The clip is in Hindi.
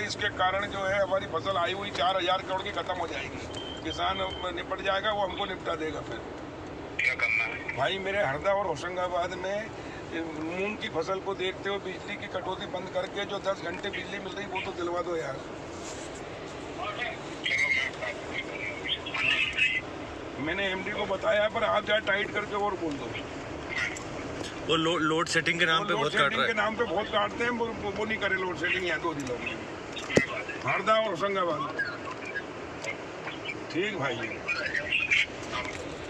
इसके कारण जो है हमारी फसल आई हुई 4000 करोड़ की खत्म हो जाएगी। किसान निपट जाएगा, वो हमको निपटा देगा। फिर क्या करना है भाई? मेरे हरदा और होशंगाबाद में मूंग की फसल को देखते हुए बिजली की कटौती बंद करके जो 10 घंटे बिजली मिल रही वो तो दिलवा दो यार। मैंने एमडी को बताया, पर आप जाए टाइट करके और बोल दो। वो लोड सेटिंग के नाम पे बहुत काट रहा है। के नाम पे बहुत काटते हैं, वो नहीं करे लोड सेटिंग यहाँ 2 जिलों में, हरदा और होशंगाबाद। ठीक भाई।